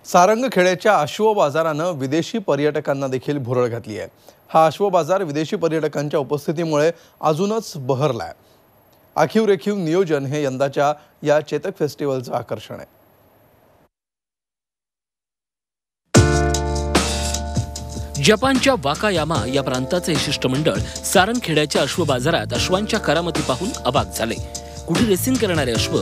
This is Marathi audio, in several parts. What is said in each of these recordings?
सारंगखेड्याच्या अश्व बाजारानं विदेशी पर्यटकांना देखील भुरळ घातली आहे। हा अश्व बाजार विदेशी पर्यटकांच्या उपस्थितीमुळे अजूनच बहरलाय। आखीव रेखीव नियोजन हे यंदाच्या या चेतक फेस्टिवलचं आकर्षण आहे। जपानच्या वाकायामा या प्रांताचे शिष्टमंडळ सारंगखेड्याच्या अश्व बाजारात अश्वांच्या करामती पाहून अवाक झाले। कुठे रेसिंग करणारे अश्व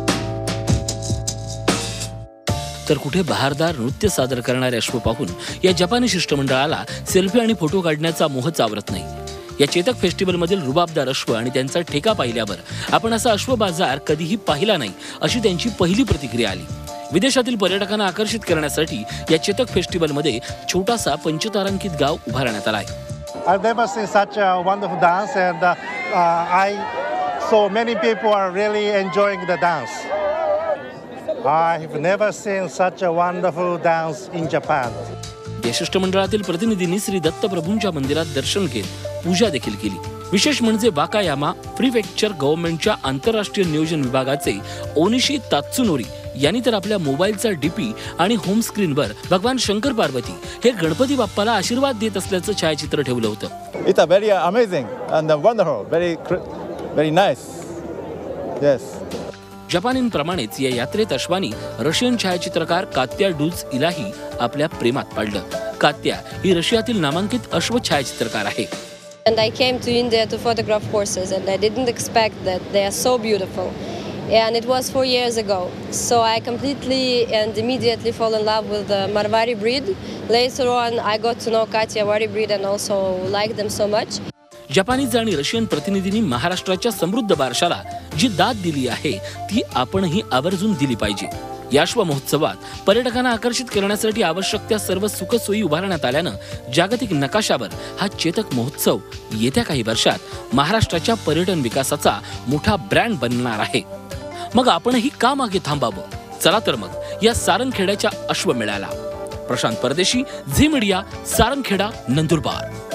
तर कुठे बहारदार नृत्य सादर करणारे अश्व पाहून या जपानी शिष्टमंडळाला सेल्फी आणि फोटो काढण्याचा मोह चावरत नाही। या चेतक फेस्टिवलमधील रुबाबदार अश्व आणि त्यांचा ठेका पाहिल्यावर आपण असा अश्व बाजार कधीही पाहिला नाही अशी त्यांची पहिली प्रतिक्रिया आली। विदेशातील पर्यटकांना आकर्षित करण्यासाठी या चेतक फेस्टिवलमध्ये छोटासा पंचतारांकित गाव उभारण्यात आला आहे। I've never seen such a wonderful dance and I saw many people are really enjoying the dance. I've never seen such a wonderful dance in Japan. या शिष्टमंडळातील प्रतिनिधींनी श्री दत्तप्रभूंच्या मंदिरात दर्शन घेत पूजा देखील केली। विशेष म्हणजे वाकायामा प्रीफेक्चर गव्हर्नमेंटच्या आंतरराष्ट्रीय नियोजन विभागाचे ओनिशी तात्सुनोरी यांनी तर आपल्या मोबाईलचा डीपी आणि होम स्क्रीनवर भगवान शंकर पार्वती हे गणपती बाप्पाला आशीर्वाद देत असल्याचं छायाचित्र ठेवलं होतं। It's a very amazing and wonderful, very nice. Yes. जपानींप्रमाणेच या यात्रेत अश्वानी रशियन छायाचित्रकार कात्या डूज इलाही आपल्या प्रेमात पाडलं। कात्या ही रशियातील नामांकित अश्व छायाचित्रकार आहे। And I came to India to photograph horses and I didn't expect that they are so beautiful. And it was 4 years ago. So I completely and immediately fall in love with the Marwari breed. Later on I got to know Kathiawari breed and also liked them so much. Japanese आणि रशियन प्रतिनिधींनी महाराष्ट्राच्या समृद्ध वारशाला जी दाद दिली आहे ती आपणही आवर्जून दिली पाहिजे। या अश्व महोत्सवात पर्यटकांना आकर्षित करण्यासाठी आवश्यक त्या सर्व सुखसोयी उभारण्यात आल्यानं जागतिक नकाशावर हा चेतक महोत्सव येत्या काही वर्षात महाराष्ट्राच्या पर्यटन विकासाचा मोठा ब्रँड बनणार आहे। मग आपणही का मागे थांबावं? चला तर मग या सारंगखेड्याच्या अश्व मेळ्याला। प्रशांत परदेशी, झी मीडिया, सारंगखेडा, नंदुरबार।